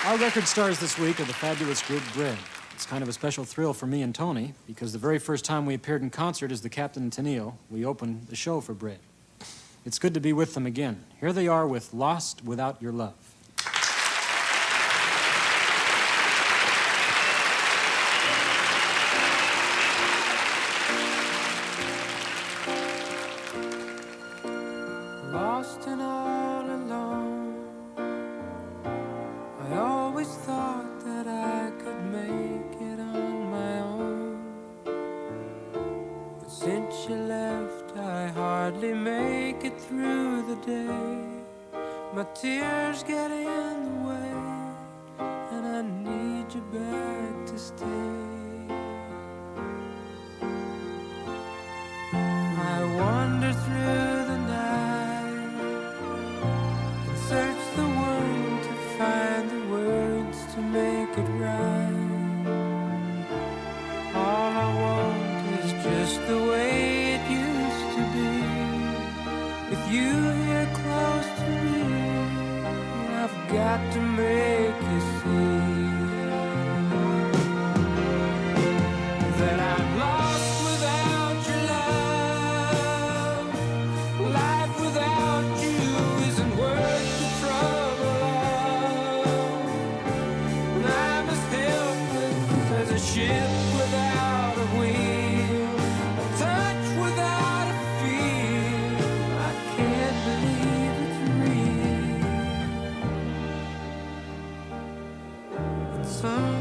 Our record stars this week are the fabulous group Bread. It's kind of a special thrill for me and Tony, because the very first time we appeared in concert as the Captain and Tennille, we opened the show for Bread. It's good to be with them again. Here they are with Lost Without Your Love. Lost and all alone, I always thought that I could make it on my own. But since you left, I hardly make it through the day. My tears get in the way, and I need you back to stay. I wander through the night and search the world to find the words to make it right. All I want is just the way it used to be. With you here close to me, I've got to make you see that I'm lost without your love. Life without you isn't worth the trouble of. And I'm as helpless as a ship without a wheel, a touch without a feel. I can't believe it's real. And some